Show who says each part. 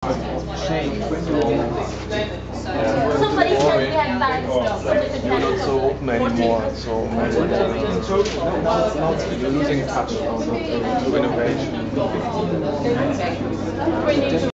Speaker 1: change.
Speaker 2: Somebody said we had bad stuff.
Speaker 1: You're not so open anymore, so maybe you're losing touch on the innovation.